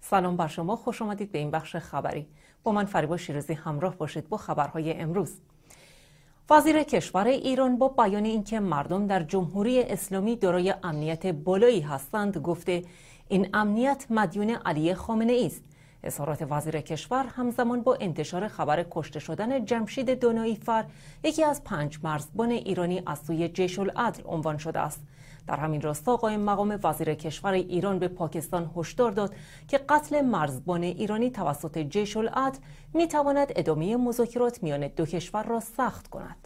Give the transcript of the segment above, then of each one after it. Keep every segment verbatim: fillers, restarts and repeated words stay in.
سلام بر شما، خوش آمدید به این بخش خبری. با من فریبا شیرازی همراه باشید با خبرهای امروز. وزیر کشور ایران با بیان اینکه مردم در جمهوری اسلامی دارای امنیت بالایی هستند گفته این امنیت مدیون علی خامنه ای است. اظهارات وزیر کشور همزمان با انتشار خبر کشته شدن جمشید دانایی‌فر، یکی از پنج مرزبان ایرانی از سوی جیش العدل عنوان شده است. در همین راستا قائم مقام وزیر کشور ایران به پاکستان هشدار داد که قتل مرزبان ایرانی توسط جیش العدل میتواند ادامه مذاکرات میان دو کشور را سخت کند.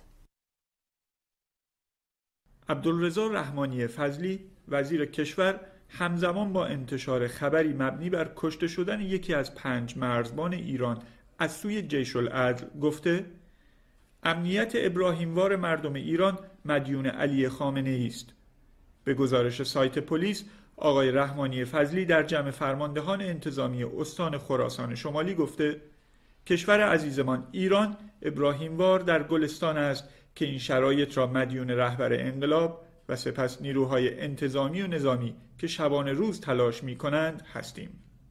عبدالرضا رحمانی فضلی وزیر کشور همزمان با انتشار خبری مبنی بر کشته شدن یکی از پنج مرزبان ایران از سوی جیش العدل گفته امنیت ابراهیموار مردم ایران مدیون علی خامنه ای است. به گزارش سایت پلیس، آقای رحمانی فضلی در جمع فرماندهان انتظامی استان خراسان شمالی گفته کشور عزیزمان ایران ابراهیموار در گلستان است که این شرایط را مدیون رهبر انقلاب و سپس نیروهای انتظامی و نظامی که شبانه روز تلاش می کنند هستیم.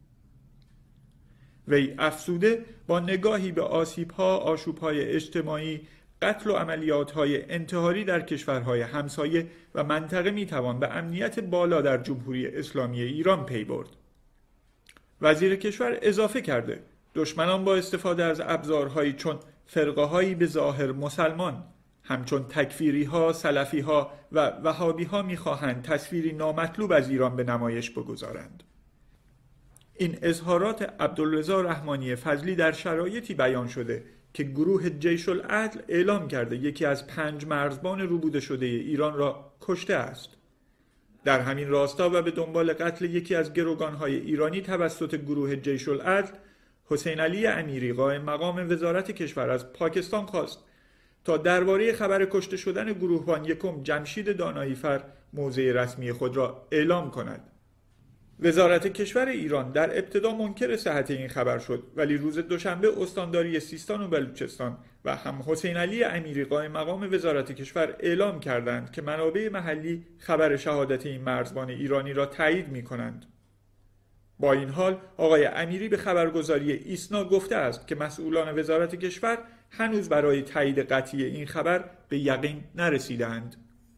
وی افزوده با نگاهی به آسیب‌ها، آشوب‌های اجتماعی، قتل و عملیات‌های انتحاری در کشورهای همسایه و منطقه می‌توان به امنیت بالا در جمهوری اسلامی ایران پی برد. وزیر کشور اضافه کرده دشمنان با استفاده از ابزارهایی چون فرقه‌هایی به ظاهر مسلمان، همچون تکفیری‌ها، سلفی‌ها و وهابی‌ها می‌خواهند تصویری نامطلوب از ایران به نمایش بگذارند. این اظهارات عبدالرضا رحمانی فضلی در شرایطی بیان شده که گروه جیش العدل اعلام کرده یکی از پنج مرزبان روبوده شده ایران را کشته است. در همین راستا و به دنبال قتل یکی از گروگان‌های ایرانی توسط گروه جیش العدل، حسین علی امیری قائم مقام وزارت کشور از پاکستان خواست تا درباره خبر کشته شدن گروهبان یکم جمشید دانایی‌فر موضع رسمی خود را اعلام کند. وزارت کشور ایران در ابتدا منکر صحت این خبر شد، ولی روز دوشنبه استانداری سیستان و بلوچستان و هم حسین علی امیری قائم مقام وزارت کشور اعلام کردند که منابع محلی خبر شهادت این مرزبان ایرانی را تایید می کنند. با این حال آقای امیری به خبرگزاری ایسنا گفته است که مسئولان وزارت کشور هنوز برای تایید قطعی این خبر به یقین نرسیدند.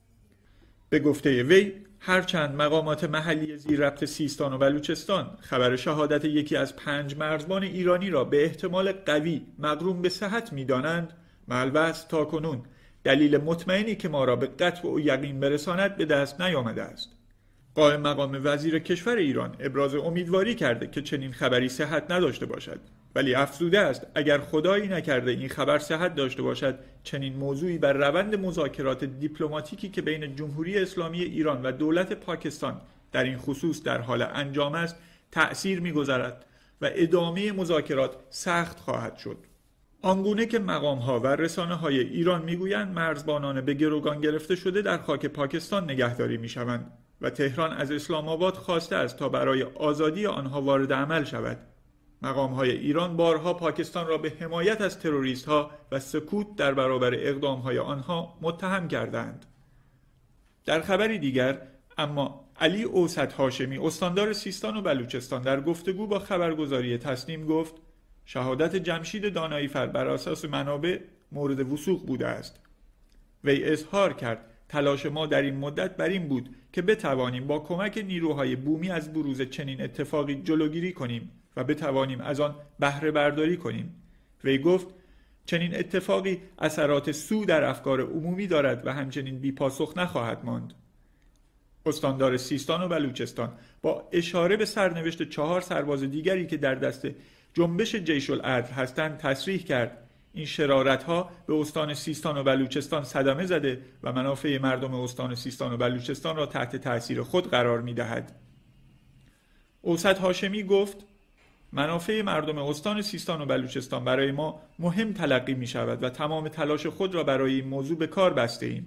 به گفته وی هرچند مقامات محلی زیر ربط سیستان و بلوچستان خبر شهادت یکی از پنج مرزبان ایرانی را به احتمال قوی مقرون به صحت می‌دانند، مالبس تاکنون دلیل مطمئنی که ما را به قطع و یقین برساند به دست نیامده است. قائم مقام وزیر کشور ایران ابراز امیدواری کرده که چنین خبری صحت نداشته باشد، ولی افزوده است اگر خدایی نکرده این خبر صحت داشته باشد، چنین موضوعی بر روند مذاکرات دیپلماتیکی که بین جمهوری اسلامی ایران و دولت پاکستان در این خصوص در حال انجام است تأثیر می‌گذارد و ادامه مذاکرات سخت خواهد شد. آنگونه که مقام‌ها و رسانه‌های ایران می‌گویند مرزبانان به گروگان گرفته شده در خاک پاکستان نگهداری می‌شوند و تهران از اسلام آباد خواسته است تا برای آزادی آنها وارد عمل شود. مقام‌های ایران بارها پاکستان را به حمایت از تروریست‌ها و سکوت در برابر اقدام‌های آنها متهم کردند. در خبری دیگر اما علی اوسط هاشمی استاندار سیستان و بلوچستان در گفتگو با خبرگزاری تسنیم گفت شهادت جمشید دانایی‌فر بر اساس منابع مورد وثوق بوده است. وی اظهار کرد تلاش ما در این مدت بر این بود که بتوانیم با کمک نیروهای بومی از بروز چنین اتفاقی جلوگیری کنیم و بتوانیم از آن بهره برداری کنیم. وی گفت چنین اتفاقی اثرات سو در افکار عمومی دارد و همچنین بی پاسخ نخواهد ماند. استاندار سیستان و بلوچستان با اشاره به سرنوشت چهار سرباز دیگری که در دست جنبش جیش العدل هستند تصریح کرد این شرارت‌ها به استان سیستان و بلوچستان صدمه زده و منافع مردم استان سیستان و بلوچستان را تحت تأثیر خود قرار می‌دهد. اوسط هاشمی گفت منافع مردم استان سیستان و بلوچستان برای ما مهم تلقی می‌شود و تمام تلاش خود را برای این موضوع به کار بسته‌ایم.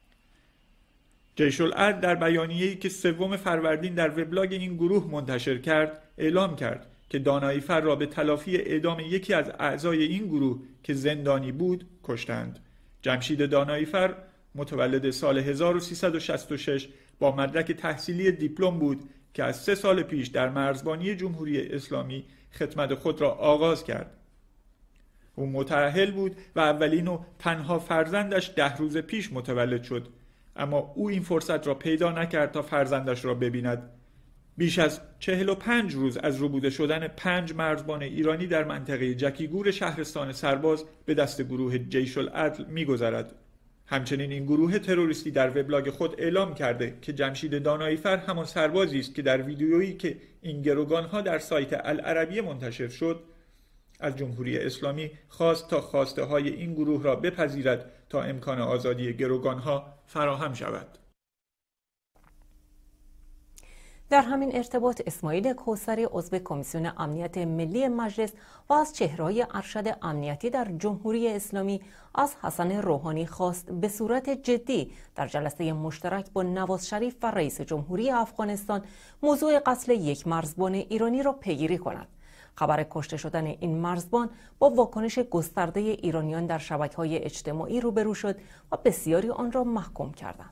جیش العدل در بیانیه‌ای که سوم فروردین در وبلاگ این گروه منتشر کرد اعلام کرد که دانایی‌فر را به تلافی اعدام یکی از اعضای این گروه که زندانی بود کشتند. جمشید دانایی‌فر متولد سال هزار و سیصد و شصت و شش با مدرک تحصیلی دیپلم بود که از سه سال پیش در مرزبانی جمهوری اسلامی خدمت خود را آغاز کرد. او متأهل بود و اولین و تنها فرزندش ده روز پیش متولد شد، اما او این فرصت را پیدا نکرد تا فرزندش را ببیند. بیش از چهل و پنج روز از ربوده شدن پنج مرزبان ایرانی در منطقه جکیگور شهرستان سرباز به دست گروه جیش العدل می‌گذرد. همچنین این گروه تروریستی در وبلاگ خود اعلام کرده که جمشید داناییفر همان سربازی است که در ویدیویی که این گروگان‌ها در سایت العربیه منتشر شد از جمهوری اسلامی خواست تا خواسته های این گروه را بپذیرد تا امکان آزادی گروگان‌ها فراهم شود. در همین ارتباط اسماعیل کوثری عضو کمیسیون امنیت ملی مجلس و از چهره‌های ارشد امنیتی در جمهوری اسلامی از حسن روحانی خواست به صورت جدی در جلسه مشترک با نواز شریف و رئیس جمهوری افغانستان موضوع قتل یک مرزبان ایرانی را پیگیری کند. خبر کشته شدن این مرزبان با واکنش گسترده ایرانیان در شبکه‌های اجتماعی روبرو شد و بسیاری آن را محکوم کردند.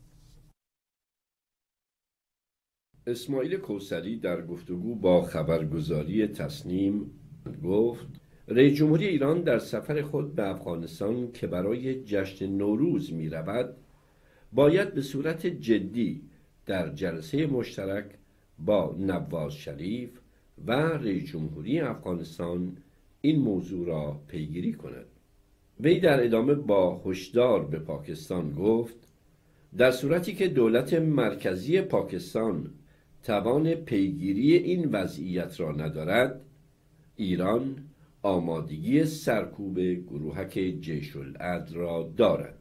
اسماعیل کوثری در گفتگو با خبرگزاری تصنیم گفت رئیس جمهوری ایران در سفر خود به افغانستان که برای جشن نوروز می رود باید به صورت جدی در جلسه مشترک با نواز شریف و رئیس جمهوری افغانستان این موضوع را پیگیری کند. وی در ادامه با هشدار به پاکستان گفت در صورتی که دولت مرکزی پاکستان توان پیگیری این وضعیت را ندارد، ایران آمادگی سرکوب گروهک جیش العدل را دارد.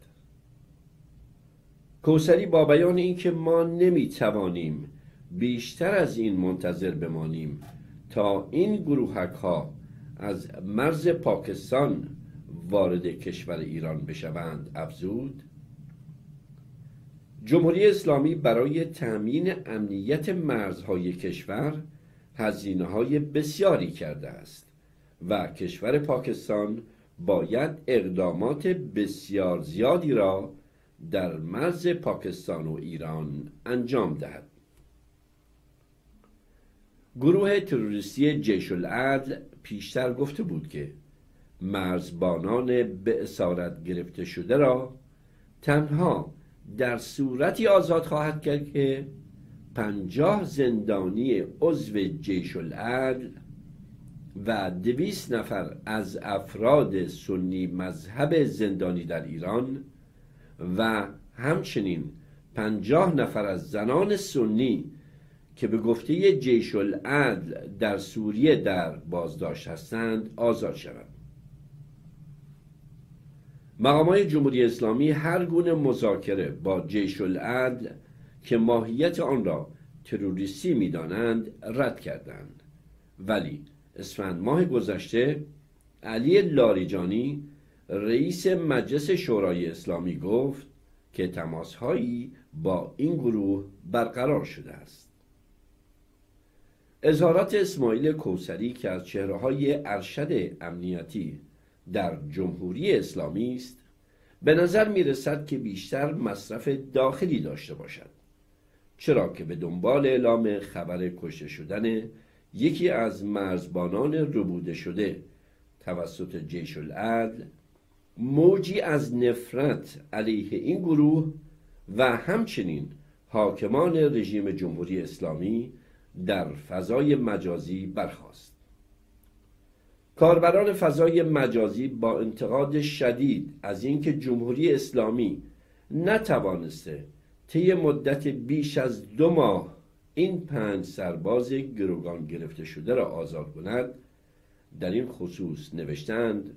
کوثری با بیان اینکه ما نمیتوانیم بیشتر از این منتظر بمانیم تا این گروهک ها از مرز پاکستان وارد کشور ایران بشوند افزود جمهوری اسلامی برای تأمین امنیت مرزهای کشور هزینه‌های بسیاری کرده است و کشور پاکستان باید اقدامات بسیار زیادی را در مرز پاکستان و ایران انجام دهد. گروه تروریستی جیش العدل پیشتر گفته بود که مرزبانان به اسارت گرفته شده را تنها در صورتی آزاد خواهد کرد که پنجاه زندانی عضو جیش العدل و دویست نفر از افراد سنی مذهب زندانی در ایران و همچنین پنجاه نفر از زنان سنی که به گفته جیش العدل در سوریه در بازداشت هستند آزاد شوند. مقامات جمهوری اسلامی هر گونه مذاکره با جیش العدل که ماهیت آن را تروریستی می‌دانند رد کردند، ولی اسفند ماه گذشته علی لاریجانی رئیس مجلس شورای اسلامی گفت که تماس‌هایی با این گروه برقرار شده است. اظهارات اسماعیل کوثری که از چهره‌های ارشد امنیتی در جمهوری اسلامی است به نظر می رسد که بیشتر مصرف داخلی داشته باشد، چرا که به دنبال اعلام خبر کشته شدن یکی از مرزبانان ربوده شده توسط جیش العدل موجی از نفرت علیه این گروه و همچنین حاکمان رژیم جمهوری اسلامی در فضای مجازی برخاست. کاربران فضای مجازی با انتقاد شدید از اینکه جمهوری اسلامی نتوانسته طی مدت بیش از دو ماه این پنج سرباز گروگان گرفته شده را آزاد کند در این خصوص نوشتند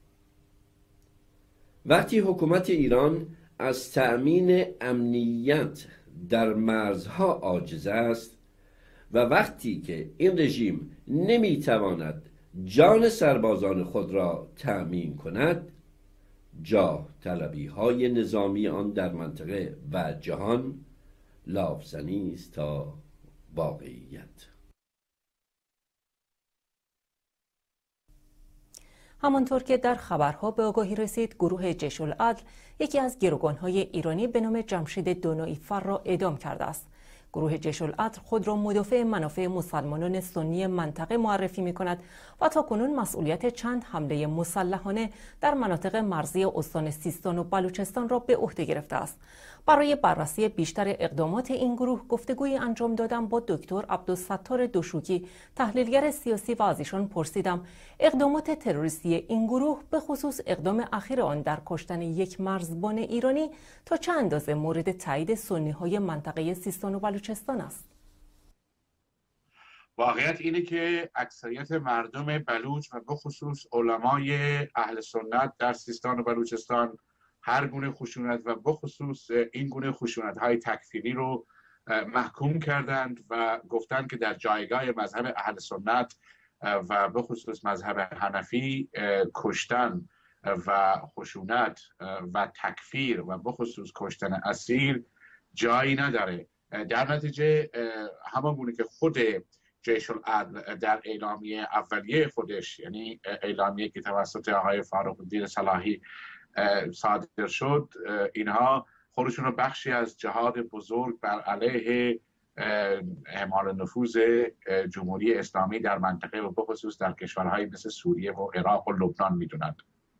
وقتی حکومت ایران از تأمین امنیت در مرزها عاجز است و وقتی که این رژیم نمیتواند جان سربازان خود را تأمین کند، جاه طلبی های نظامی آن در منطقه و جهان لافزنی است تا واقعیت. همانطور که در خبرها به آگاهی رسید، گروه جیش العدل یکی از گروگان‌های ایرانی به نام جمشید داناییفر را اعدام کرده است. گروه جیش العدل خود را مدافع منافع مسلمانان سنی منطقه معرفی می‌کند و تاکنون مسئولیت چند حمله مسلحانه در مناطق مرزی استان سیستان و بلوچستان را به عهده گرفته است. برای بررسی بیشتر اقدامات این گروه گفتگویی انجام دادم با دکتر عبدالستار دوشوکی، تحلیلگر سیاسی، و از ایشان پرسیدم اقدامات تروریستی این گروه به خصوص اقدام اخیر آن در کشتن یک مرزبان ایرانی تا چه اندازه مورد تایید سنی‌های منطقه سیستان و بلوچستان است. واقعیت اینه که اکثریت مردم بلوچ و به خصوص علمای اهل سنت در سیستان و بلوچستان هر گونه خشونت و به خصوص این گونه خشونت های تکفیری رو محکوم کردند و گفتند که در جایگاه مذهب اهل سنت و به خصوص مذهب حنفی کشتن و خشونت و تکفیر و به خصوص کشتن اسیر جایی نداره. در نتیجه همان گونه که خود جیش العدل در اعلامیه اولیه خودش، یعنی اعلامیه که توسط آقای فاروق الدین صلاحی صادر شد، اینها خودشون رو بخشی از جهاد بزرگ بر علیه اعمال نفوذ جمهوری اسلامی در منطقه و به خصوص در کشورهای مثل سوریه و عراق و لبنان میدونند.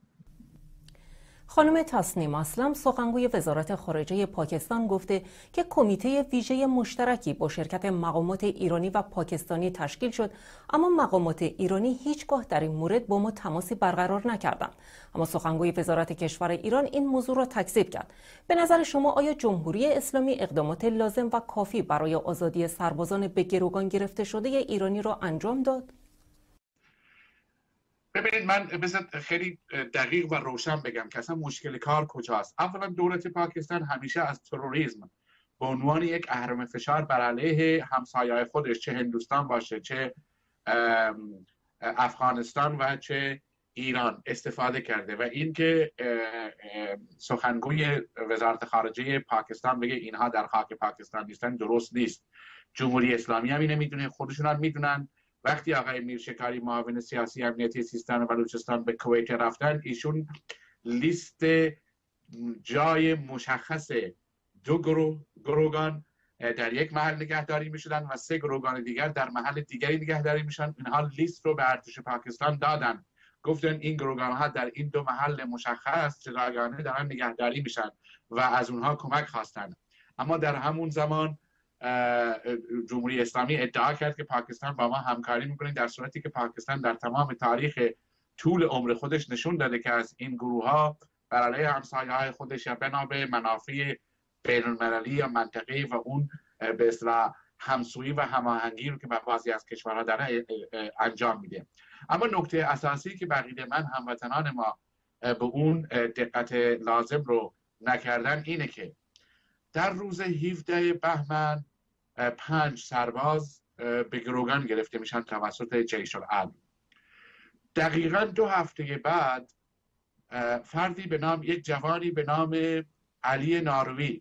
خانم تسنیم اسلم، سخنگوی وزارت خارجه پاکستان، گفته که کمیته ویژه مشترکی با شرکت مقامات ایرانی و پاکستانی تشکیل شد، اما مقامات ایرانی هیچگاه در این مورد با ما تماسی برقرار نکردند. اما سخنگوی وزارت کشور ایران این موضوع را تکذیب کرد. به نظر شما آیا جمهوری اسلامی اقدامات لازم و کافی برای آزادی سربازان به گروگان گرفته شده ایرانی را انجام داد؟ ببینید، من بذار خیلی دقیق و روشن بگم که اصلا مشکل کار کجاست. اولا دولت پاکستان همیشه از تروریسم به عنوان یک اهرم فشار بر علیه همسایه‌های خودش، چه هندوستان باشه، چه افغانستان و چه ایران، استفاده کرده و اینکه سخنگوی وزارت خارجه پاکستان بگه اینها در خاک پاکستان نیستن درست نیست. جمهوری اسلامی هم اینو میدونه، خودشون هم میدونن. وقتی آقای میرشکاری معاون سیاسی امنیتی سیستان و بلوچستان به کویت رفتن، ایشون لیست جای مشخص دو گروه گروگان در یک محل نگهداری میشدن و سه گروگان دیگر در محل دیگری نگهداری میشن. اینها لیست رو به ارتش پاکستان دادن، گفتن این گروگان ها در این دو محل مشخص جداگانه دارن نگهداری میشن و از اونها کمک خواستن. اما در همون زمان جمهوری اسلامی ادعا کرد که پاکستان با ما همکاری میکنه، در صورتی که پاکستان در تمام تاریخ طول عمر خودش نشون داده که از این گروه ها بر علیه همسایه‌های خودش یا بنا به منافع بین‌المللی یا منطقه‌ای و اون به اصطلاح همسویی و هماهنگی رو که با بعضی از کشورها داره انجام میده. اما نکته اساسی که بقیه من هموطنان ما به اون دقت لازم رو نکردن اینه که در روز هفدهم بهمن پنج سرباز به گروگان گرفته میشن توسط جیش العدل. دقیقاً دو هفته بعد فردی به نام یک جوانی به نام علی ناروی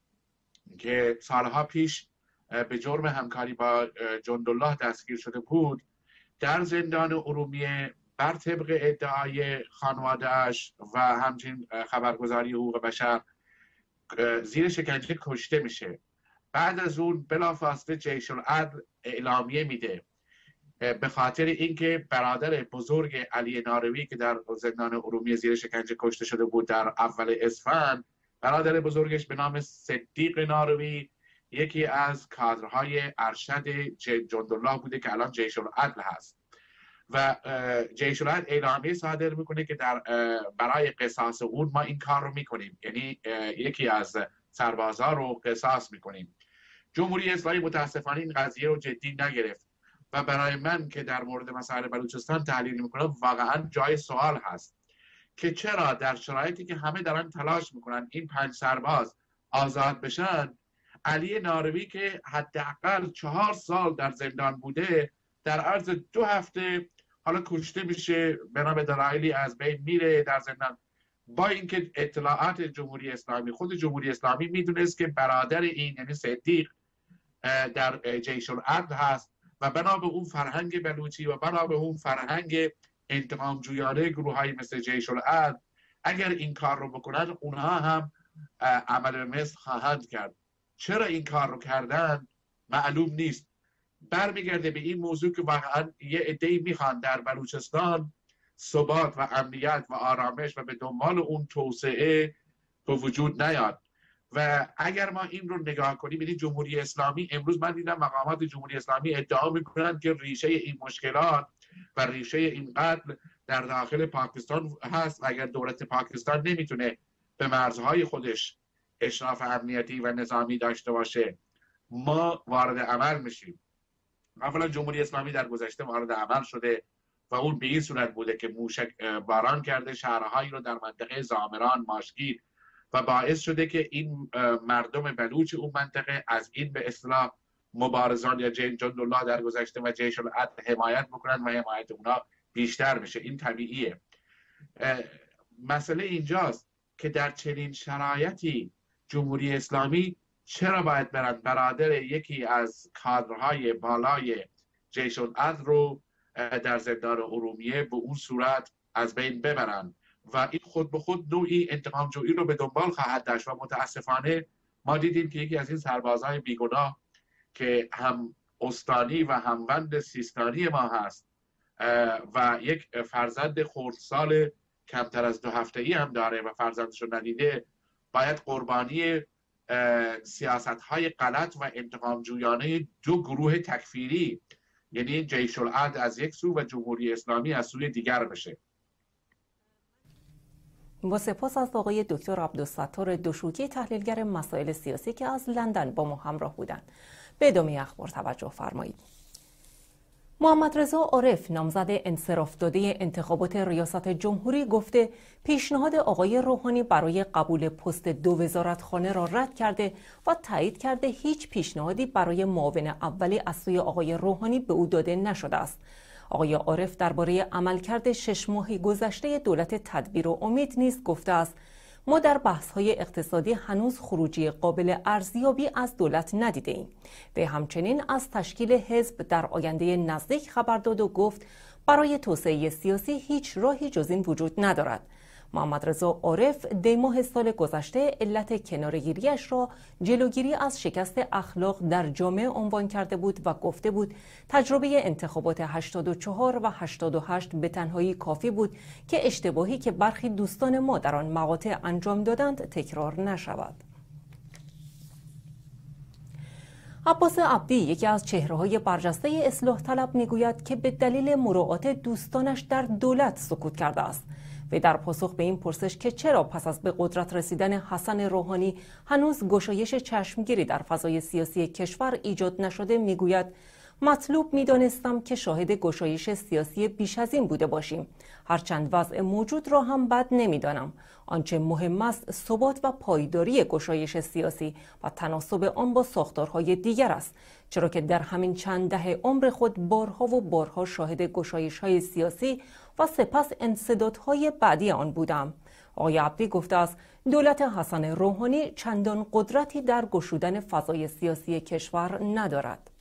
که سالها پیش به جرم همکاری با جندالله دستگیر شده بود، در زندان ارومیه بر طبق ادعای خانواده‌اش و همچنین خبرگزاری حقوق بشر زیر شکنجه کشته میشه. بعد از اون بلافاصله جیش العدل اعلامیه میده به خاطر اینکه برادر بزرگ علی ناروی که در زندان ارومیه زیر شکنجه کشته شده بود در اول اسفند، برادر بزرگش به نام صدیق ناروی یکی از کادرهای ارشد جندالله بوده که الان جیش العدل هست و جیش العدل اعلامیه صادر میکنه که در برای قصاص اون ما این کار رو میکنیم، یعنی یکی از سربازا رو قصاص میکنیم. جمهوری اسلامی متاسفانه این قضیه رو جدی نگرفت و برای من که در مورد مسائل بلوچستان تحلیل میکنم واقعا جای سوال هست که چرا در شرایطی که همه دارن تلاش میکنن این پنج سرباز آزاد بشن، علی ناروی که حداقل چهار سال در زندان بوده در عرض دو هفته حالا کشته میشه، بنا به دلایلی از بین میره در زندان، با اینکه اطلاعات جمهوری اسلامی، خود جمهوری اسلامی میدونست که برادر این یعنی صدیق در جیش العدل هست و بنا به اون فرهنگ بلوچی و بنا به اون فرهنگ انتقام جویانه گروه های مثل جیش العدل اگر این کار رو بکنن اونها هم عمل مثل خواهند کرد. چرا این کار رو کردن؟ معلوم نیست. برمیگرده به این موضوع که واقعا یه عده‌ای میخوان در بلوچستان ثبات و امنیت و آرامش و به دنبال اون توسعه به وجود نیاد. و اگر ما این رو نگاه کنیم، ببینید جمهوری اسلامی امروز من دیدم مقامات جمهوری اسلامی ادعا میکنن که ریشه این مشکلات و ریشه این قتل در داخل پاکستان هست و اگر دولت پاکستان نمیتونه به مرزهای خودش اشراف امنیتی و نظامی داشته باشه ما وارد عمل میشیم. اولا جمهوری اسلامی در گذشته وارد عمل شده و اون به این صورت بوده که موشک باران کرده شهرهایی رو در منطقه زامران، ماشگیر و باعث شده که این مردم بلوچ اون منطقه از این به اصطلاح مبارزان یا جندالله در گذشته و جیش العدل حمایت بکنن و حمایت اونا بیشتر میشه. این طبیعیه. مسئله اینجاست که در چنین شرایطی جمهوری اسلامی چرا باید برن برادر یکی از کادرهای بالای جیش العدل رو در زندان ارومیه به اون صورت از بین ببرن و این خود به خود نوعی انتقام جویی رو به دنبال خواهد داشت و متاسفانه ما دیدیم که یکی از این سربازهای بیگناه که هم استانی و هموند سیستانی ما هست و یک فرزند خردسال کمتر از دو هفته‌ای هم داره و فرزندش رو ندیده، باید قربانی سیاست‌های غلط و انتقام جویانه دو گروه تکفیری، یعنی جیش العدل از یک سو و جمهوری اسلامی از سوی دیگر بشه. با سپاس از آقای دکتر عبدالستار دوشوکی، تحلیلگر مسائل سیاسی که از لندن با ما همراه بودند. به ادامه اخبار توجه فرمایید. محمد رضا عارف، نامزد انصراف داده انتخابات ریاست جمهوری، گفته پیشنهاد آقای روحانی برای قبول پست دو وزارتخانه را رد کرده و تایید کرده هیچ پیشنهادی برای معاون اولی از سوی آقای روحانی به او داده نشده است. آقای عارف درباره عملکرد شش ماهی گذشته دولت تدبیر و امید نیز گفته است ما در بحث‌های اقتصادی هنوز خروجی قابل ارزیابی از دولت ندیده ایم. و همچنین از تشکیل حزب در آینده نزدیک خبر داد و گفت برای توسعه سیاسی هیچ راهی جز این وجود ندارد. محمد رضا عارف دی ماه سال گذشته علت کناره‌گیری‌اش را جلوگیری از شکست اخلاق در جامعه عنوان کرده بود و گفته بود تجربه انتخابات هشتاد و چهار و هشتاد و هشت به تنهایی کافی بود که اشتباهی که برخی دوستان ما در آن مقاطع انجام دادند تکرار نشود. عباس عبدی، یکی از چهره‌های برجسته اصلاح طلب، میگوید که به دلیل مراعات دوستانش در دولت سکوت کرده است. و در پاسخ به این پرسش که چرا پس از به قدرت رسیدن حسن روحانی هنوز گشایش چشمگیری در فضای سیاسی کشور ایجاد نشده، میگوید مطلوب میدانستم که شاهد گشایش سیاسی بیش از این بوده باشیم. هرچند وضع موجود را هم بد نمیدانم. آنچه مهم است ثبات و پایداری گشایش سیاسی و تناسب آن با ساختارهای دیگر است، چرا که در همین چند دهه عمر خود بارها و بارها شاهد گشایش‌های سیاسی و سپس انسدادهای بعدی آن بودم. آقای عبدی گفته است دولت حسن روحانی چندان قدرتی در گشودن فضای سیاسی کشور ندارد.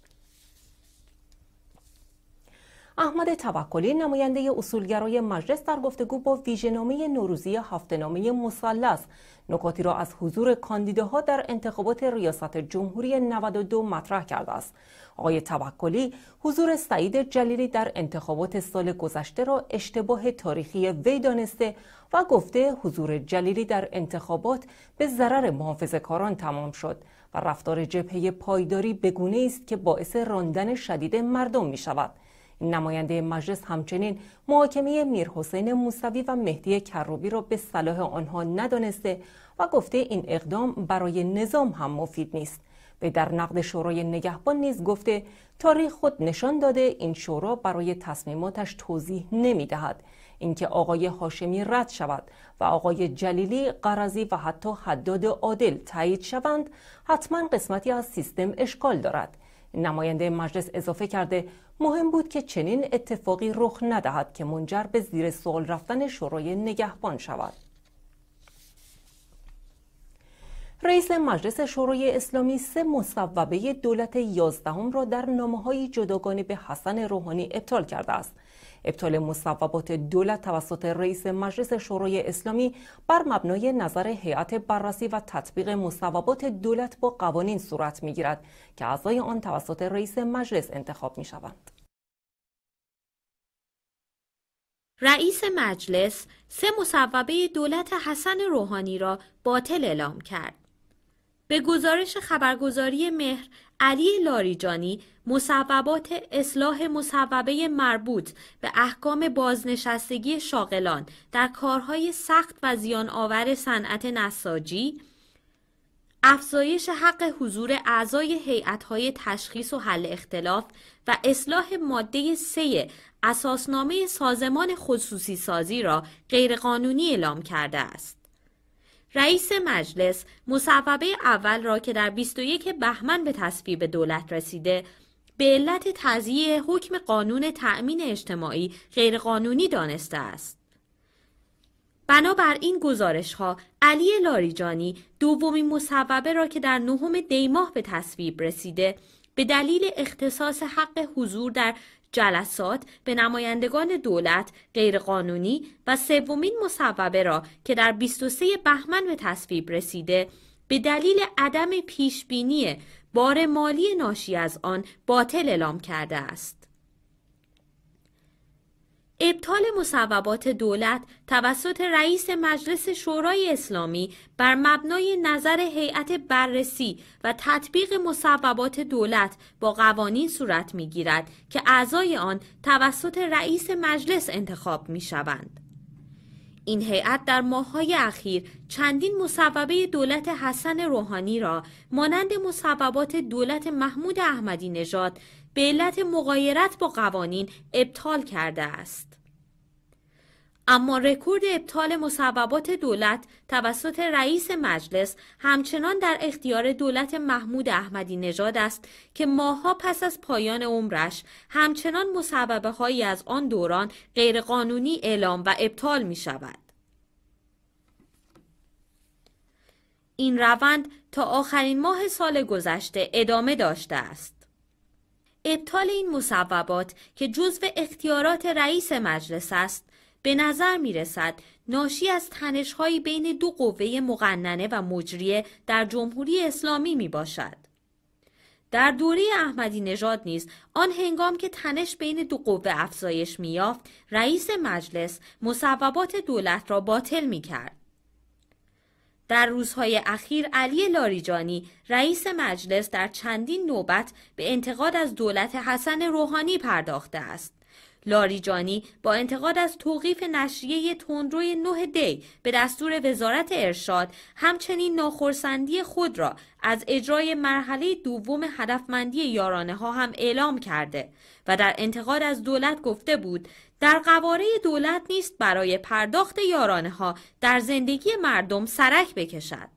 احمد توکلی، نماینده اصولگرای مجلس، در گفتگو با ویژه‌نامه نوروزی هفته‌نامه مثلث نکاتی را از حضور کاندیداها در انتخابات ریاست جمهوری نود و دو مطرح کرده است. آقای توکلی حضور سعید جلیلی در انتخابات سال گذشته را اشتباه تاریخی وی دانسته و گفته حضور جلیلی در انتخابات به ضرر محافظه‌کاران تمام شد و رفتار جبهه پایداری بگونه است که باعث راندن شدید مردم می شود. نماینده مجلس همچنین محاکمه میرحسین موسوی و مهدی کروبی را به صلاح آنها ندانسته و گفته این اقدام برای نظام هم مفید نیست. و در نقد شورای نگهبان نیز گفته تاریخ خود نشان داده این شورا برای تصمیماتش توضیح نمی دهد. اینکه آقای هاشمی رد شود و آقای جلیلی، قرضی و حتی حداد عادل تایید شوند حتما قسمتی از سیستم اشکال دارد. نماینده مجلس اضافه کرده مهم بود که چنین اتفاقی رخ ندهد که منجر به زیر سوال رفتن شورای نگهبان شود. رئیس مجلس شورای اسلامی سه مصوبه دولت یازدهم را در نامه‌های جداگانه به حسن روحانی ابطال کرده است. ابطال مصوبات دولت توسط رئیس مجلس شورای اسلامی بر مبنای نظر هیئت بررسی و تطبیق مصوبات دولت با قوانین صورت می‌گیرد که اعضای آن توسط رئیس مجلس انتخاب می‌شوند. رئیس مجلس سه مصوبه دولت حسن روحانی را باطل اعلام کرد. به گزارش خبرگزاری مهر، علی لاریجانی مصوبات اصلاح مصوبه مربوط به احکام بازنشستگی شاغلان در کارهای سخت و زیان آور صنعت نساجی، افزایش حق حضور اعضای هیئت‌های تشخیص و حل اختلاف و اصلاح ماده سه اساسنامه سازمان خصوصی سازی را غیرقانونی اعلام کرده است. رئیس مجلس مصوبه اول را که در بیست و یک بهمن به تصویب دولت رسیده به علت تضییع حکم قانون تأمین اجتماعی غیرقانونی دانسته است. بنابر این گزارش‌ها، علی لاریجانی دومین مصوبه را که در نهم دی ماه به تصویب رسیده به دلیل اختصاص حق حضور در جلسات به نمایندگان دولت غیرقانونی و سومین مصوبه را که در بیست و سه بهمن به تصویب رسیده به دلیل عدم پیشبینی بار مالی ناشی از آن باطل اعلام کرده است. ابطال مصوبات دولت توسط رئیس مجلس شورای اسلامی بر مبنای نظر هیئت بررسی و تطبیق مصوبات دولت با قوانین صورت می‌گیرد که اعضای آن توسط رئیس مجلس انتخاب می‌شوند. این هیئت در ماه‌های اخیر چندین مصوبه دولت حسن روحانی را مانند مصوبات دولت محمود احمدی نژاد به علت مغایرت با قوانین ابطال کرده است. اما رکورد ابطال مصوبات دولت توسط رئیس مجلس همچنان در اختیار دولت محمود احمدی نژاد است که ماه‌ها پس از پایان عمرش همچنان مصوبه هایی از آن دوران غیرقانونی اعلام و ابطال می شود. این روند تا آخرین ماه سال گذشته ادامه داشته است. ابطال این مصوبات که جزو اختیارات رئیس مجلس است، به نظر می رسد ناشی از تنش‌هایی بین دو قوه مقننه و مجریه در جمهوری اسلامی می باشد. در دوره احمدی نژاد نیز آن هنگام که تنش بین دو قوه افزایش می یافت، رئیس مجلس مصوبات دولت را باطل می کرد. در روزهای اخیر علی لاریجانی رئیس مجلس در چندین نوبت به انتقاد از دولت حسن روحانی پرداخته است. لاریجانی با انتقاد از توقیف نشریه تندروی نه دی به دستور وزارت ارشاد همچنین ناخرسندی خود را از اجرای مرحله دوم هدفمندی یارانه ها هم اعلام کرده و در انتقاد از دولت گفته بود در قواره دولت نیست برای پرداخت یارانه ها در زندگی مردم سرک بکشد.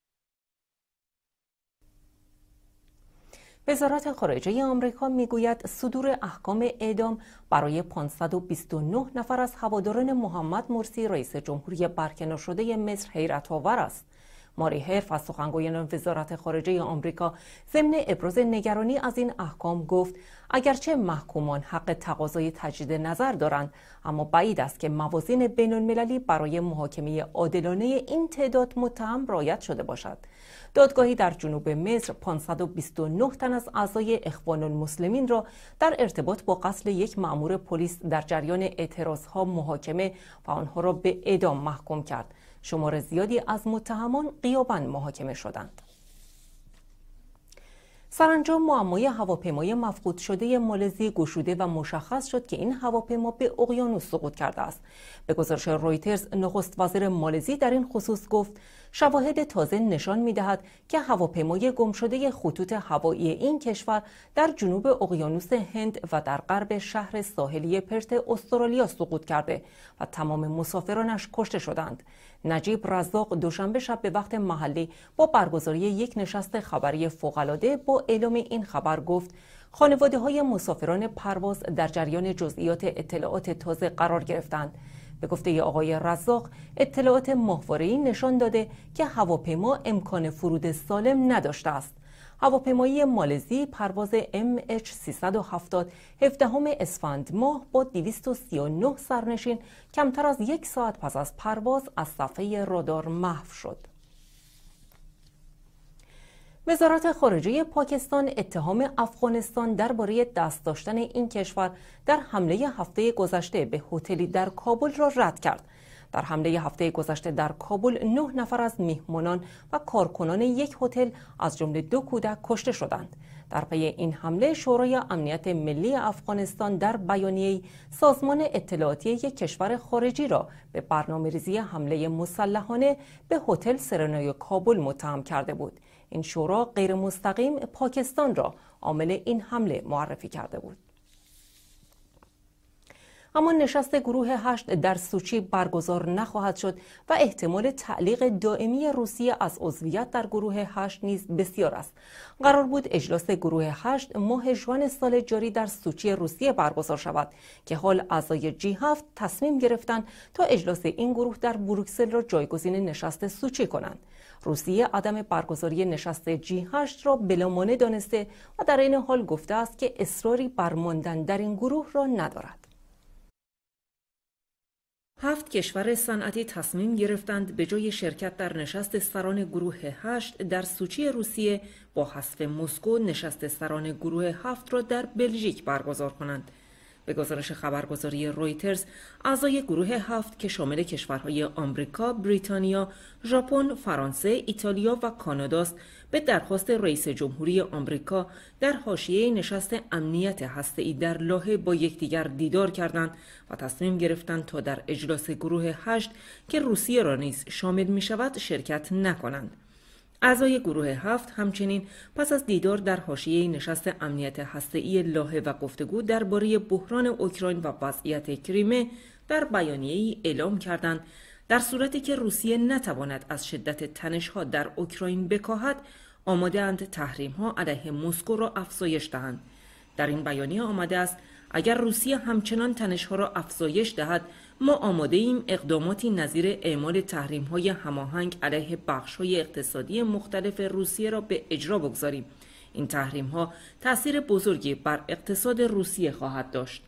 وزارت خارجه آمریکا میگوید صدور احکام اعدام برای پانصد و بیست و نه نفر از هواداران محمد مرسی رئیس جمهوری برکنار شده مصر حیرت آور است. ماری هرف از سخنگویان وزارت خارجه آمریکا ضمن ابراز نگرانی از این احکام گفت اگرچه محکومان حق تقاضای تجدید نظر دارند، اما بعید است که موازین بین المللی برای محاکمه عادلانه این تعداد متهم رعایت شده باشد. دادگاهی در جنوب مصر پانصد و بیست و نه تن از اعضای اخوان المسلمین را در ارتباط با قتل یک مأمور پلیس در جریان اعتراضها محاکمه و آنها را به اعدام محکوم کرد. شمار زیادی از متهمان غیاباً محاکمه شدند. سرانجام معمای هواپیمای مفقود شده مالزی گشوده و مشخص شد که این هواپیما به اقیانوس سقوط کرده است. به گزارش رویترز، نخست وزیر مالزی در این خصوص گفت شواهد تازه نشان می‌دهد که هواپیمای گم شده خطوط هوایی این کشور در جنوب اقیانوس هند و در غرب شهر ساحلی پرت استرالیا سقوط کرده و تمام مسافرانش کشته شدند. نجیب رزاق دوشنبه شب به وقت محلی با برگزاری یک نشست خبری فوق‌العاده با اعلام این خبر گفت خانواده‌های مسافران پرواز در جریان جزئیات اطلاعات تازه قرار گرفتند. به گفته آقای رزاق، اطلاعات ماهواره‌ای نشان داده که هواپیما امکان فرود سالم نداشته است. هواپیمایی مالزی پرواز ام اچ سیصد و هفتاد هفدهم اسفند ماه با دویست و سی و نه سرنشین کمتر از یک ساعت پس از پرواز از صفحه رادار محو شد. وزارت خارجه پاکستان اتهام افغانستان درباره دست داشتن این کشور در حمله هفته گذشته به هتلی در کابل را رد کرد. در حمله هفته گذشته در کابل نه نفر از میهمانان و کارکنان یک هتل از جمله دو کودک کشته شدند. در پی این حمله شورای امنیت ملی افغانستان در بیانیه‌ای سازمان اطلاعاتی یک کشور خارجی را به برنامه‌ریزی حمله مسلحانه به هتل سرنای کابل متهم کرده بود. این شورا غیر مستقیم پاکستان را عامل این حمله معرفی کرده بود. اما نشست گروه هشت در سوچی برگزار نخواهد شد و احتمال تعلیق دائمی روسیه از عضویت در گروه هشت نیز بسیار است. قرار بود اجلاس گروه هشت ماه ژوئن سال جاری در سوچی روسیه برگزار شود که حال اعضای جی هفت تصمیم گرفتند تا اجلاس این گروه در بروکسل را جایگزین نشست سوچی کنند. روسیه عدم برگزاری نشست جی هشت را بلامانع دانسته و در این حال گفته است که اصراری بر ماندن در این گروه را ندارد. هفت کشور صنعتی تصمیم گرفتند به جای شرکت در نشست سران گروه هشت در سوچی روسیه با حذف مسکو نشست سران گروه هفت را در بلژیک برگزار کنند. به گزارش خبرگزاری رویترز، اعضای گروه هفت که شامل کشورهای آمریکا، بریتانیا، ژاپن، فرانسه، ایتالیا و کانادا است، به درخواست رئیس جمهوری آمریکا در حاشیه نشست امنیت هسته‌ای در لاهه با یکدیگر دیدار کردند و تصمیم گرفتند تا در اجلاس گروه هشت که روسیه را نیز شامل می شود شرکت نکنند. اعضای گروه هفت همچنین پس از دیدار در حاشیه نشست امنیت هسته‌ای لاهه و گفتگو درباره بحران اوکراین و وضعیت کریمه در بیانیه‌ای اعلام کردند در صورتی که روسیه نتواند از شدت تنش‌ها در اوکراین بکاهد، آماده‌اند تحریم‌ها علیه مسکو را افزایش دهند. در این بیانیه آمده است اگر روسیه همچنان تنش‌ها را افزایش دهد، ما آماده ایم اقداماتی نظیر اعمال تحریم‌های هماهنگ علیه بخش‌های اقتصادی مختلف روسیه را به اجرا بگذاریم. این تحریم‌ها تأثیر بزرگی بر اقتصاد روسیه خواهد داشت.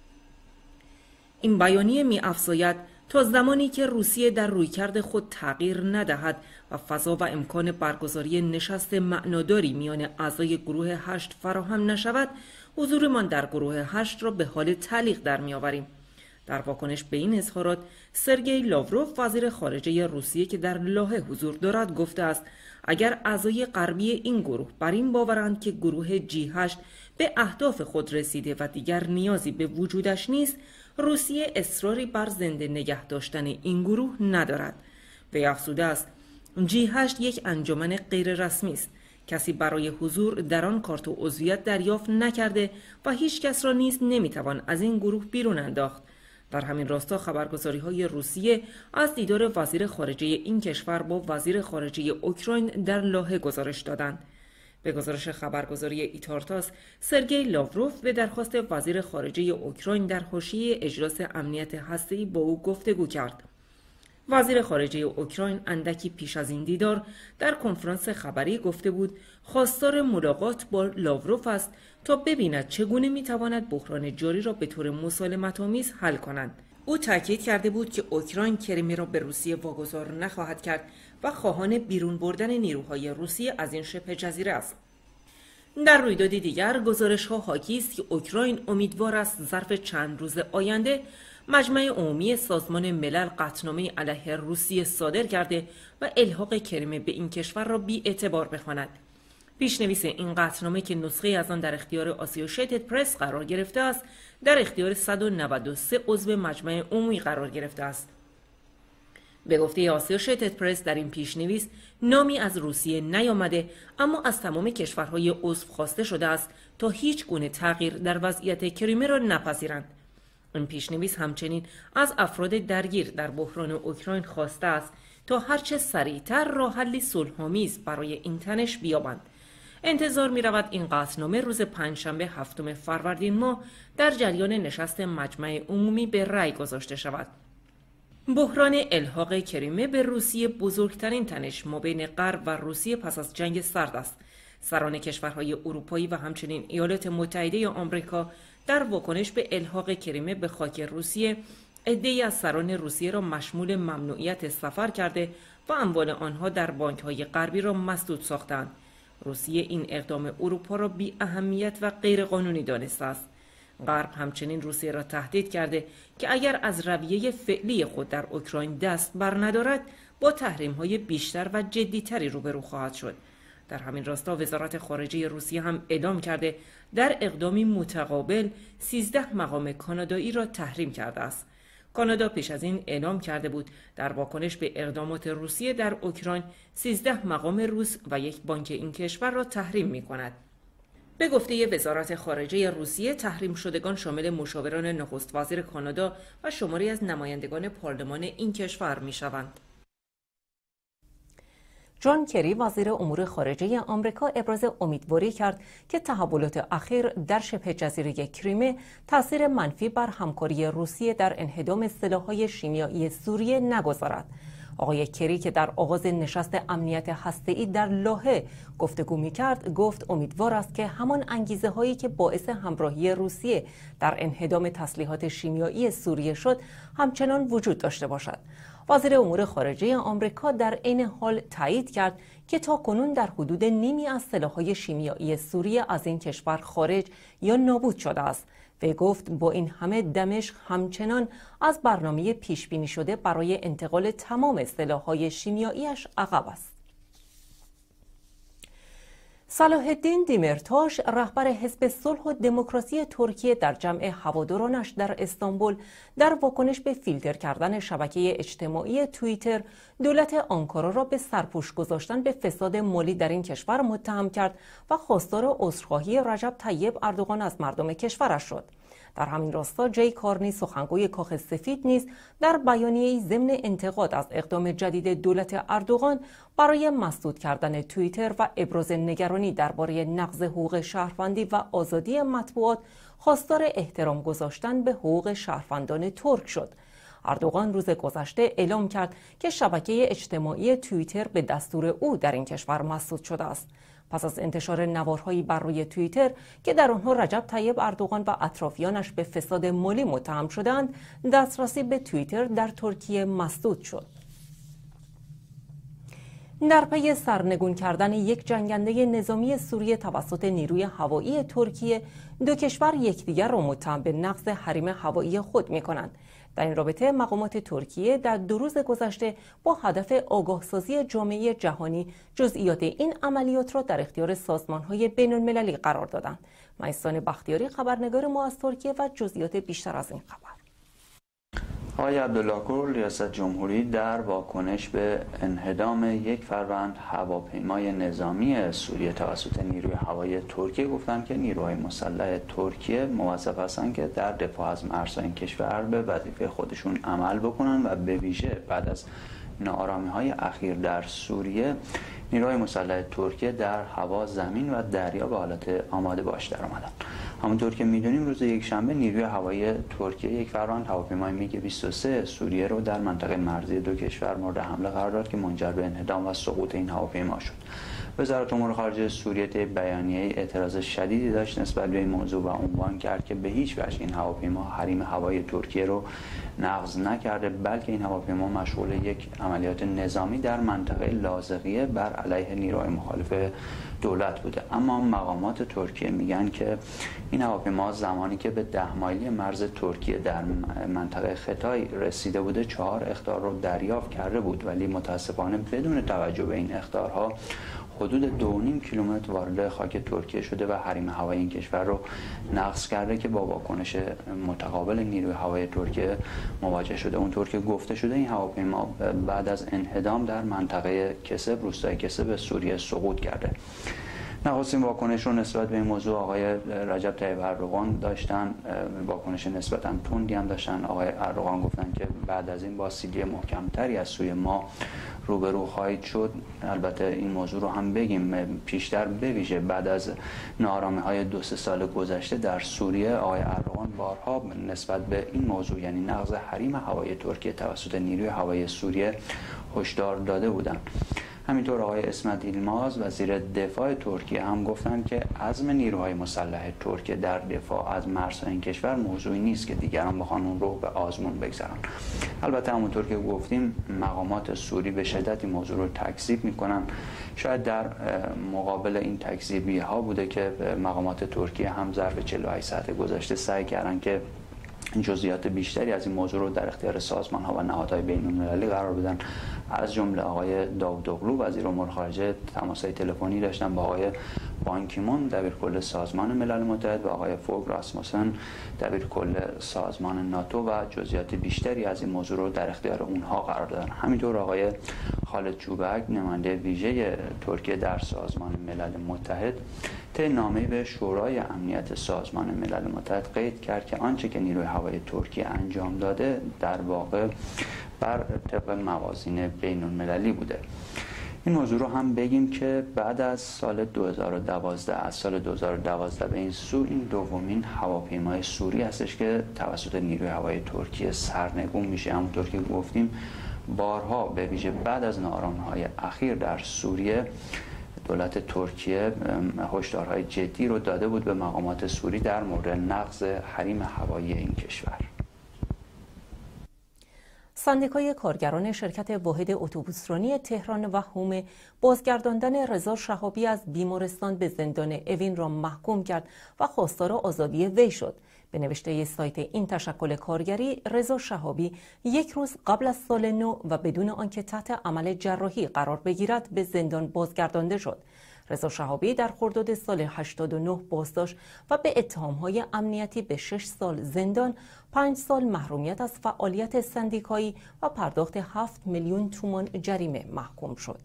این بیانیه می‌افزاید تا زمانی که روسیه در رویکرد خود تغییر ندهد و فضا و امکان برگزاری نشست معناداری میان اعضای گروه هشت فراهم نشود، حضورمان در گروه هشت را به حال تعلیق در می‌آوریم. در واکنش به این اظهارات، سرگئی لاوروف وزیر خارجه روسیه که در لاهه حضور دارد گفته است اگر اعضای غربی این گروه بر این باورند که گروه جی هشت به اهداف خود رسیده و دیگر نیازی به وجودش نیست، روسیه اصراری بر زنده نگه داشتن این گروه ندارد. وی افزوده است جی هشت یک انجمن غیر رسمی است. کسی برای حضور در آن کارت عضویت دریافت نکرده و هیچ کس را نیز نمیتوان از این گروه بیرون انداخت. در همین راستا خبرگزاری‌های روسیه از دیدار وزیر خارجه این کشور با وزیر خارجه اوکراین در لاهه گزارش دادند. به گزارش خبرگزاری ایتارتاس، سرگئی لاوروف به درخواست وزیر خارجه اوکراین در حاشیه اجلاس امنیت هسته‌ای با او گفتگو کرد. وزیر خارجه اوکراین اندکی پیش از این دیدار در کنفرانس خبری گفته بود خواستار ملاقات با لاوروف است تا ببیند چگونه میتواند بحران جاری را به طور مسالمت‌آمیز حل کند. او تاکید کرده بود که اوکراین کریمه را به روسیه واگذار نخواهد کرد و خواهان بیرون بردن نیروهای روسیه از این شبه جزیره است. در رویدادی دیگر گزارش‌ها حاکی است که اوکراین امیدوار است ظرف چند روز آینده مجمع عمومی سازمان ملل قطعنامه علیه روسیه صادر کرده و الحاق کریمه به این کشور را بی اعتبار بخواند. پیشنویس این قطعنامه که نسخه از آن در اختیار آسوشیتد پرس قرار گرفته است، در اختیار صد و نود و سه عضو مجمع عمومی قرار گرفته است. به گفته آسوشیتد پرس در این پیشنویس نامی از روسیه نیامده، اما از تمام کشورهای عضو خواسته شده است تا هیچ گونه تغییر در وضعیت کریمه را نپذیرند. این پیشنویس همچنین از افراد درگیر در بحران اوکراین خواسته است تا هرچه سریعتر راه حلی صلح‌آمیز برای این تنش بیابند. انتظار می رود این قطعنامه روز پنجشنبه هفتم فروردین ماه در جریان نشست مجمع عمومی به رأی گذاشته شود. بحران الحاق کریمه به روسیه بزرگترین تنش مابین غرب و روسیه پس از جنگ سرد است. سران کشورهای اروپایی و همچنین ایالات متحده آمریکا در واکنش به الحاق کریمه به خاک روسیه عده‌ای از سران روسیه را مشمول ممنوعیت سفر کرده و اموال آنها در بانک‌های غربی را مسدود ساختند. روسیه این اقدام اروپا را بی اهمیت و غیرقانونی دانسته است. غرب همچنین روسیه را تهدید کرده که اگر از رویه فعلی خود در اوکراین دست بر ندارد با تحریم‌های بیشتر و جدی‌تری روبرو خواهد شد. در همین راستا وزارت خارجه روسیه هم اعلام کرده در اقدامی متقابل سیزده مقام کانادایی را تحریم کرده است. کانادا پیش از این اعلام کرده بود در واکنش به اقدامات روسیه در اوکراین سیزده مقام روس و یک بانک این کشور را تحریم می کند. به گفته وزارت خارجه روسیه تحریم شدگان شامل مشاوران نخست وزیر کانادا و شماری از نمایندگان پارلمان این کشور می شوند. جان کری وزیر امور خارجه آمریکا ابراز امیدواری کرد که تحولات اخیر در شبه جزیره کریمه تاثیر منفی بر همکاری روسیه در انهدام سلاح‌های شیمیایی سوریه نگذارد. آقای کری که در آغاز نشست امنیت هسته‌ای در لاهه گفتگو می‌کرد، گفت امیدوار است که همان انگیزه هایی که باعث همراهی روسیه در انهدام تسلیحات شیمیایی سوریه شد همچنان وجود داشته باشد. وزیر امور خارجه آمریکا در عین حال تایید کرد که تاکنون در حدود نیمی از سلاح‌های شیمیایی سوریه از این کشور خارج یا نابود شده است و گفت با این همه دمشق همچنان از برنامه پیش بینی شده برای انتقال تمام سلاح‌های شیمیایی‌اش عقب است. صلاح الدین دیمرتاش رهبر حزب صلح و دموکراسی ترکیه در جمع هوادارانش در استانبول در واکنش به فیلتر کردن شبکه اجتماعی توییتر دولت آنکارا را به سرپوش گذاشتن به فساد مالی در این کشور متهم کرد و خواستار عذرخواهی رجب طیب اردوغان از مردم کشورش شد. در همین راستا جی کارنی سخنگوی کاخ سفید نیز در بیانیه‌ای ضمن انتقاد از اقدام جدید دولت اردوغان برای مسدود کردن توییتر و ابراز نگرانی درباره نقض حقوق شهروندی و آزادی مطبوعات خواستار احترام گذاشتن به حقوق شهروندان ترک شد. اردوغان روز گذشته اعلام کرد که شبکه اجتماعی توییتر به دستور او در این کشور مسدود شده است. پس از انتشار نوارهایی بر روی توییتر که در آنها رجب طیب اردوغان و اطرافیانش به فساد مالی متهم شدند، دسترسی به توییتر در ترکیه مسدود شد. در پی سرنگون کردن یک جنگنده نظامی سوریه توسط نیروی هوایی ترکیه، دو کشور یکدیگر را متهم به نقض حریم هوایی خود می‌کنند. در این رابطه مقامات ترکیه در دو روز گذشته با هدف آگاهسازی جامعه جهانی جزئیات این عملیات را در اختیار سازمان‌های بین‌المللی قرار دادند. مهستان بختیاری خبرنگار ما از ترکیه و جزئیات بیشتر از این خبر. آقای عبدالله گل ریاست جمهوری در واکنش به انهدام یک فروند هواپیمای نظامی سوریه توسط نیروی هوایی ترکیه گفتند که نیروهای مسلح ترکیه موظف هستند که در دفاع از مرزهای این کشور به وظیفه خودشون عمل بکنن و به ویژه بعد از ناآرامی‌های اخیر در سوریه نیروهای مسلح ترکیه در هوا، زمین و دریا به حالت آماده باش در آمدن. همونطور که میدونیم روز یکشنبه نیروی هوایی ترکیه یک فروند هواپیمای میگ بیست و سه سوریه رو در منطقه مرزی دو کشور مورد حمله قرار داد که منجر به انهدام و سقوط این هواپیما شد. وزارت امور خارجه سوریه طی بیانیه اعتراض شدیدی داشت نسبت به این موضوع و عنوان کرد که به هیچ وجه این هواپیما حریم هوایی ترکیه رو نقض نکرده، بلکه این هواپیما مشغول یک عملیات نظامی در منطقه لاذقیه بر علیه نیروهای مخالف دولت بوده. اما مقامات ترکیه میگن که این هواپیما زمانی که به ده مایلی مرز ترکیه در منطقه ختای رسیده بوده چهار اخطار رو دریافت کرده بود، ولی متاسفانه بدون توجه به این اخطارها حدود دو و نیم کیلومتر وارد خاک ترکیه شده و حریم هوایی این کشور رو نقض کرده که با واکنش متقابل نیروی هوایی ترکیه مواجه شده. اونطور که گفته شده این هواپیما بعد از انهدام در منطقه کسب، روستای کسب سوریه سقوط کرده. نخستین واکنش رو نسبت به این موضوع آقای رجب طیب اردوغان داشتن، واکنش نسبتاً تندی هم داشتن. آقای اردوغان گفتن که بعد از این با سیلی محکمتری از سوی ما روبرو خواهید شد. البته این موضوع رو هم بگیم پیشتر، به ویژه بعد از ناآرامی‌های دو سه سال گذشته در سوریه آقای اردوغان بارها نسبت به این موضوع یعنی نقض حریم هوایی ترکیه توسط نیروی هوایی سوریه هشدار داده بودند. همینطور آقای اسمت ییلماز وزیر دفاع ترکیه هم گفتند که عزم نیروهای مسلح ترکیه در دفاع از مرزهای این کشور موضوعی نیست که دیگران بخوان اون رو به آزمون بگذارن. البته همونطور که گفتیم مقامات سوری به شدت این موضوع رو تکذیب میکنن. شاید در مقابل این تکذیبی ها بوده که مقامات ترکیه هم ظرف چهل و هشت ساعت گذشته سعی کردن که جزئیات بیشتری از این موضوع رو در اختیار سازمان ها و نهادهای بین المللی قرار بدن. از جمله آقای داوودوغلو وزیر امور خارجه تماس‌های تلفنی داشتن با آقای بان کی مون دبیرکل سازمان ملل متحد و آقای فوگ راسموسن دبیرکل سازمان ناتو و جزئیات بیشتری از این موضوع رو در اختیار اونها قرار دادن. همینطور آقای خالد چوبک نماینده ویژه ترکیه در سازمان ملل متحد طی نامه‌ای به شورای امنیت سازمان ملل متحد قید کرد که آنچه که نیروی هوایی ترکیه انجام داده در واقع بر طبق موازین بین المللی بوده. این موضوع رو هم بگیم که بعد از سال دو هزار و دوازده از سال دو هزار و دوازده به این سو این دومین هواپیمای سوری هستش که توسط نیروی هوایی ترکیه سرنگون میشه. همونطور که گفتیم بارها به ویژه بعد از ناآرامی‌های اخیر در سوریه دولت ترکیه هشدارهای جدی رو داده بود به مقامات سوری در مورد نقض حریم هوایی این کشور. سندیکای کارگران شرکت واحد اتوبوسرانی تهران و حومه بازگرداندن رضا شهابی از بیمارستان به زندان اوین را محکوم کرد و خواستار آزادی وی شد. به نوشته سایت این تشکل کارگری، رضا شهابی یک روز قبل از سال نو و بدون آنکه تحت عمل جراحی قرار بگیرد به زندان بازگردانده شد. رضا شهابی در خرداد سال هشتاد و نه بازداشت و به اتهام‌های امنیتی به شش سال زندان، پنج سال محرومیت از فعالیت سندیکایی و پرداخت هفت میلیون تومان جریمه محکوم شد.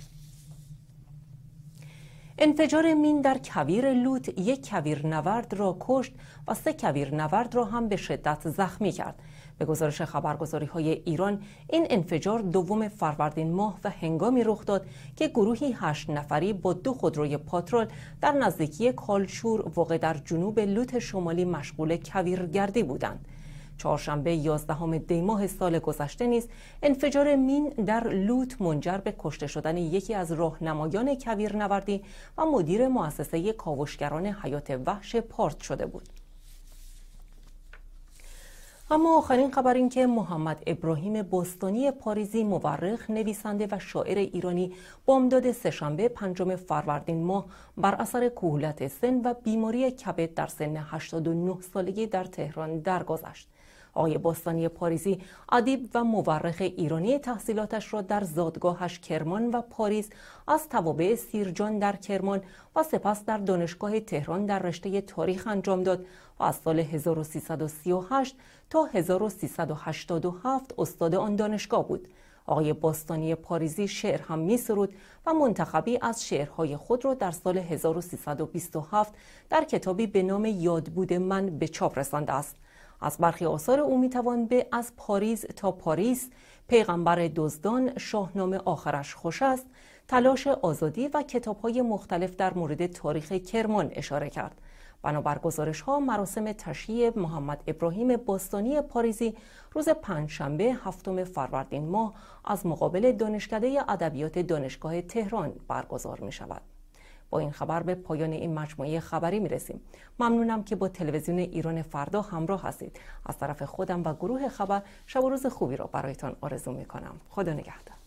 انفجار مین در کویر لوط یک کویرنورد را کشت و سه کویرنورد را هم به شدت زخمی کرد. به گزارش خبرگزاری‌های ایران، این انفجار دوم فروردین ماه و هنگامی رخ داد که گروهی هشت نفری با دو خودروی پاترول در نزدیکی کالشور واقع در جنوب لوط شمالی مشغول کویرگردی بودند. چهارشنبه یازدهم دی ماه سال گذشته نیز انفجار مین در لوط منجر به کشته شدن یکی از راهنمایان کویرنوردی و مدیر مؤسسه کاوشگران حیات وحش پارت شده بود. اما آخرین خبر این که محمد ابراهیم بستانی پاریزی، مورخ، نویسنده و شاعر ایرانی، بامداد سه‌شنبه پنجم فروردین ماه بر اثر کهولت سن و بیماری کبد در سن هشتاد و نه سالگی در تهران درگذشت. آقای بستانی پاریزی ادیب و مورخ ایرانی تحصیلاتش را در زادگاهش کرمان و پاریس، از توابع سیرجان در کرمان و سپس در دانشگاه تهران در رشته تاریخ انجام داد و از سال هزار و سیصد و سی و هشت تا هزار و سیصد و هشتاد و هفت استاد آن دانشگاه بود. آقای بستانی پاریزی شعر هم می سرود و منتخبی از شعرهای خود را در سال هزار و سیصد و بیست و هفت در کتابی به نام یاد بود من به چاپ رسانده است. از برخی آثار او میتوان به از پاریس تا پاریس، پیغمبر دزدان، شاهنامه آخرش خوش است، تلاش آزادی و کتاب‌های مختلف در مورد تاریخ کرمان اشاره کرد. بنابر گزارش‌ها، مراسم تشییع محمد ابراهیم بستانی پاریزی روز پنجشنبه هفتم فروردین ماه از مقابل دانشکده ادبیات دانشگاه تهران برگزار می‌شود. با این خبر به پایان این مجموعه خبری میرسیم. ممنونم که با تلویزیون ایران فردا همراه هستید. از طرف خودم و گروه خبر شب و روز خوبی را برایتان آرزو میکنم. خدا نگهدار.